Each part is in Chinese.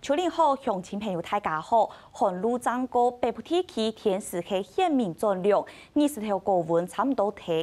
秋年好，乡亲朋友大家好。寒露涨高，北部地区天时系显明转凉，20条高温差不多提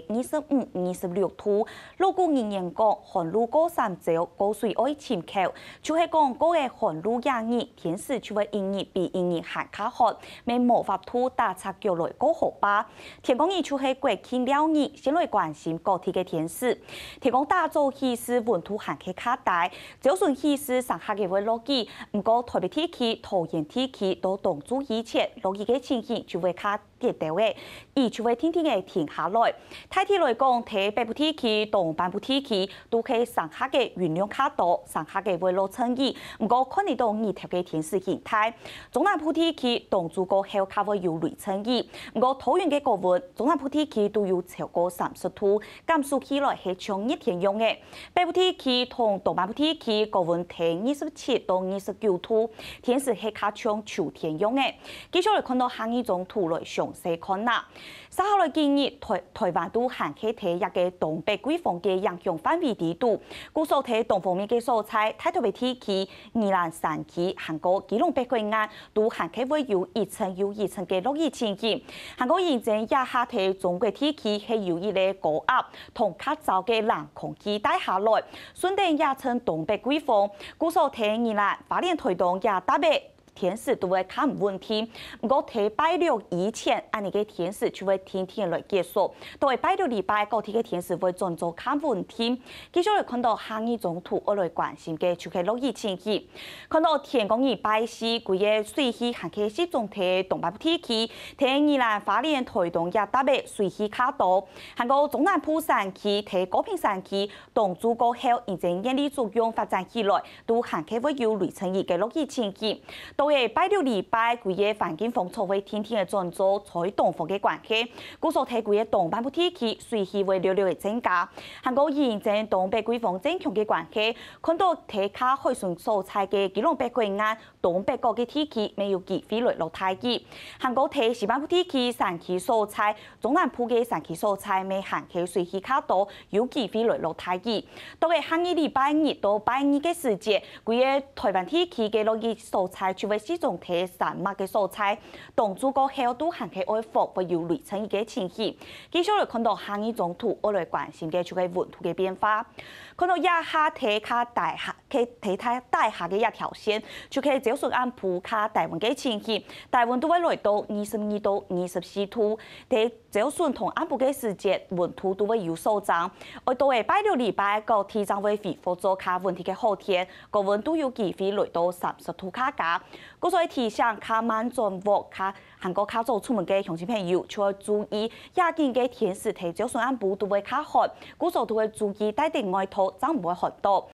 25、26度。如果人员讲寒露过3周，高水爱침口，就是讲嗰个寒露炎熱，天時就會因熱比因熱還較寒，咪無法度打擦腳來過好吧。天公爺就是國慶了日，先來關心各地嘅天時。天公大早起時溫度還去較大，就算起時上下嘅會落雨。唔過台北地區、桃園地區都當注以前落雨嘅情形就會較跌到嘅，而就會天天嘅停下來。大體來講，睇北部地區、東半部地區都係上下嘅雲量較多，上下嘅會落成雨。唔過看得到二條嘅天時形態，中南部地區東主過後較會有雷陣雨。唔過桃園嘅高溫，中南部地區都有超過30度，減數起來係像熱天用嘅。北部地區同東半部地區高溫睇27到29度，天時係較像秋天用嘅。繼續來看到下一種圖來詳細看啦。稍後來建議台灣都限期睇一個東北季風嘅影響範圍地度，故所睇東方面嘅所在，台北地區、宜蘭山區、韓國基隆北海岸都限期會有一層又一層嘅落雨情形。韓國現正也下睇中國地區係有一個高壓同較早嘅冷空氣帶下來，順帶也稱東北季風，故所睇宜蘭花蓮台東也特別。天時都會較唔穩定，不過睇拜六以前，按呢個天時就會天天來結束。到係拜六禮拜，各地嘅天時會轉做較穩定。繼續來看到下一種圖，我來關心嘅就係落雨情形。看到天公爺拜四，佢嘅水氣還開始總體東北部地區，睇宜蘭花蓮台東也特別水氣較多。韓國中南部山區、睇高屏山區，東主過後，現正熱力作用發展起來，都還係會有雷陣雨嘅落雨情形。拜六禮拜，佢嘅環境風潮會天天嘅轉做在東風嘅關係，故所睇佢嘅東半部地區水氣會略略嘅增加。韓國現正東北季風增強嘅關係，看到睇下海順所在嘅基隆北海岸、東北角嘅地區沒有機會來落大雨。韓國睇西半部地區山區所在、中南部嘅山區所在，未限期水氣較多，有機會來落大雨。到嘅下個禮拜日到拜二嘅時節，佢嘅台灣地區嘅落雨所在就會始終睇山脈嘅所在，東主過後都限期愛伏會有雷陣雨嘅情形。繼續來看到下一種圖，我來關心嘅就係溫度嘅變化。看到亞下睇下大下，睇下大下嘅一條線，就係照順按普卡大溫嘅情形，大溫都會來到22到24度。睇照順同按普嘅時節，溫度都會有所漲。而到係拜六禮拜個天將會恢復做較溫天嘅好天，個溫度有機會來到30度卡加。故所以提醒較慢轉活、韓國較早出門嘅鄉親朋友，就要注意夜間嘅天時睇照順按普都會較寒，故所都會注意帶定外套，爭唔會寒到。